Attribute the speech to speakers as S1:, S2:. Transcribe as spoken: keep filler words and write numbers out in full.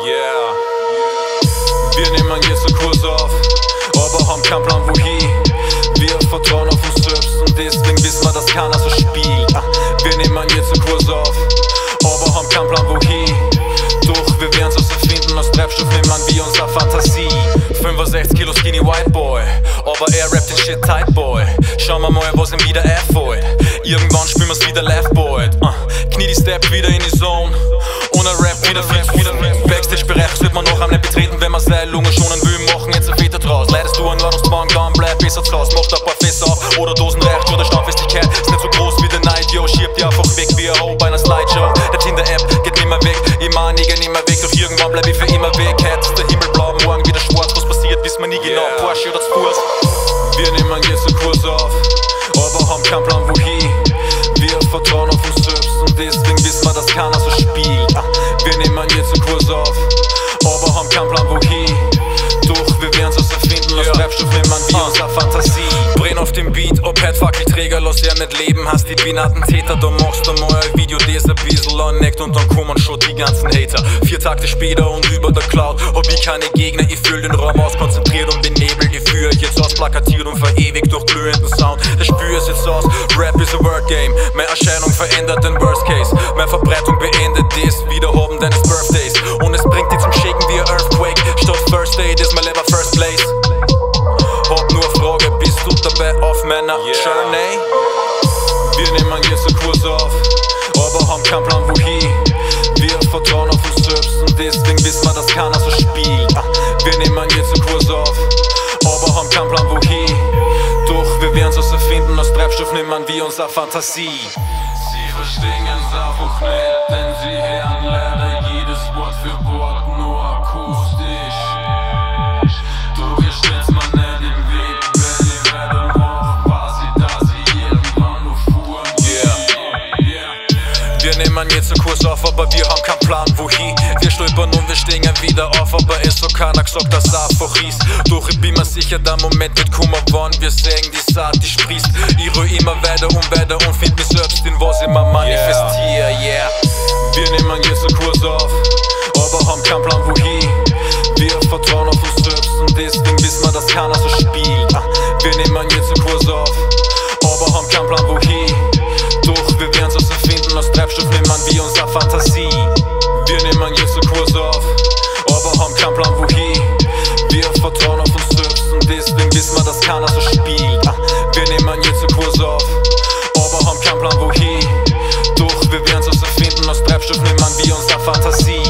S1: Yeah. Wir nehmen jetzt einen Kurs auf, aber haben keinen Plan wohin. Wir vertrauen auf uns selbst und deswegen wissen wir, dass keiner so spielt. Wir nehmen jetzt einen Kurs auf, aber haben keinen Plan wohin. Doch wir werden's uns erfinden, aus Treibstoff nehmen wir unsere Fantasie. fünfundsechzig Kilo Skinny White Boy, aber er rappt den Shit Tight Boy. Schauen wir mal, was ihm wieder einfällt. Irgendwann spielen wir's wieder live, boy. uh, Knie die Step wieder in die Zone und er rappt wieder viel, wieder Backstage-Bereich sollte man noch am nicht betreten, wenn man seine Lunge schonen will. Machen jetzt ein Feta draus. Leidest du an Ordnungszwang, dann bleib besser zu Hause. Macht ein paar Fässer auf oder Dosen reicht. Oder Standfestigkeit ist nicht so groß wie der Night, yo. Schiebt die einfach weg wie ein Ho bei einer Slideshow. Der Tinder-App geht nimmer weg, immer nigger nimmer weg. Doch irgendwann bleib ich für immer weg. Heute ist der Himmel blau, morgen wieder schwarz. Was passiert, wissen wir nie genau, yeah. Porsche oder Spurs. Wir nehmen jetzt einen Kurs auf, aber haben keinen Plan wohin. Wir vertrauen auf uns selbst und deswegen wissen wir, dass keiner so spielt. Wir nehmen jetzt einen Kurs auf, aber haben keinen Plan wohin. Doch wir werden's uns erfinden, aus Treibstoff nehmen wir unsere Fantasie. Brenn auf dem Beat, ob halt Fackelträger, lass er nicht leben. Hast die binaten Täter, da machst du mal ein Video, das ein bisschen anneckt und dann kommen schon die ganzen Hater. Vier Takte später und über der Cloud hab ich keine Gegner, ich füll den Raum aus, konzentriert und den Nebel. Ich führe jetzt aus, plakatiert und verewigt durch glühenden Sound. Der spür es jetzt aus, Rap is a word game. Meine Erscheinung verändert den Worst Case. Meine Verbreitung beendet das Wiederhaben deines Birthdays. Und es bringt dich zum Shaken wie ein Earthquake. Statt First Aid ist mein Leben First Place. Hab nur eine Frage, bist du dabei auf meiner yeah. Journey? Wir nehmen jetzt einen Kurs auf, aber haben keinen Plan wohin. Wir vertrauen auf uns selbst und deswegen wissen wir, dass keiner so spielt. Wir nehmen jetzt einen Kurs auf, aber haben keinen Plan wohin. Doch wir werden's uns erfinden, aus Treibstoff nehmen wir unsere Fantasie. Sie verstehen es einfach nicht, denn sie hören leider jedes Wort für Wort nur akustisch. Doch ihr stellt's mir nicht im Weg, wenn ich weitermach, quasi da sie irgendwann nur fuhren. Yeah. Yeah. Wir nehmen jetzt einen Kurs auf, aber wir haben keinen Plan wohin. Wir stolpern und wir stehen wieder auf, aber es hat keiner gesagt, dass es einfach ist. Doch ich bin mir sicher, der Moment wird kommen, wann wir sehen, die Saat, die sprießt. Ich ruhe immer weiter und weiter und find mich selbst in was ich mir manifestiere, yeah. Wir nehmen jetzt einen Kurs auf, aber haben keinen Plan wohin. Wir vertrauen auf uns selbst und deswegen wissen wir, dass keiner so spielt. Wir nehmen jetzt einen Kurs auf, aber haben keinen Plan wohin. Doch wir werden's uns erfinden, aus Treibstoff nehmen wir unsere Fantasie. Wir nehmen jetzt einen Kurs auf, aber haben keinen Plan wohin. Wir vertrauen auf uns selbst und deswegen wissen wir, dass keiner so spielt. Wir nehmen jetzt einen Kurs auf, aber haben keinen Plan wohin. Doch wir werden's uns erfinden, aus Treibstoff nehmen wir unsere Fantasie.